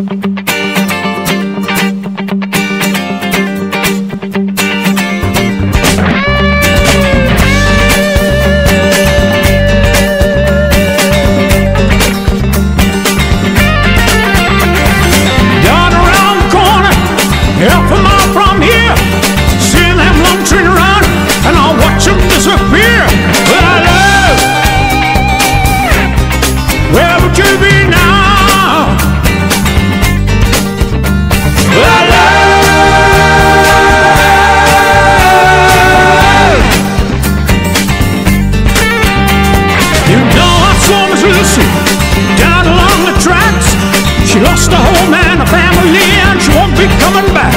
Half a mile from here, see them long train run, and I'll watch them disappear. But I love, where would you be now? But I love, you know I saw Miss Lucy down along the tracks. She lost a home and a family, and she won't be coming back.